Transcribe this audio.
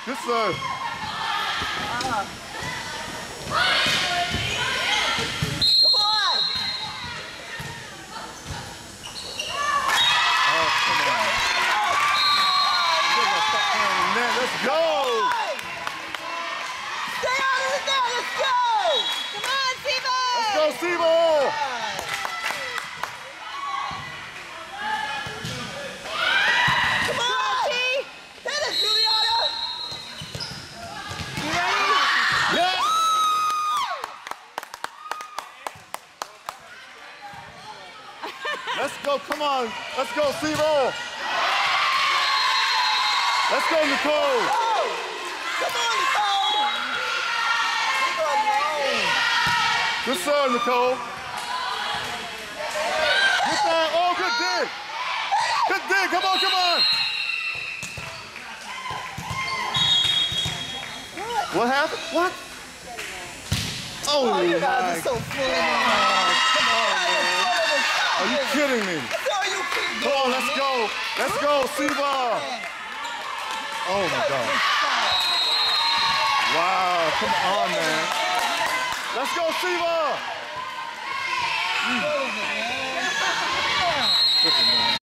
Good serve. Come on! Oh, come on. Stop playing in net. Let's go! Stay out of the net. Let's go! Come on, SeVA! Let's go, SeVA! Come on, T! Hit it, Juliana! You ready? Yeah! Let's go, come on. Let's go, SeVA! Let's go, Nicole! Come on, Nicole! Good serve, Nicole. Good time. Oh, good dig. Good dig. Come on, come on. What happened? What? Oh, you guys are so full. Come on, man. Are you kidding me? That's all you keep doing. Come on, let's go. Let's go, SeVA. Oh, my God. Wow, come on, man. Let's go, SeVA.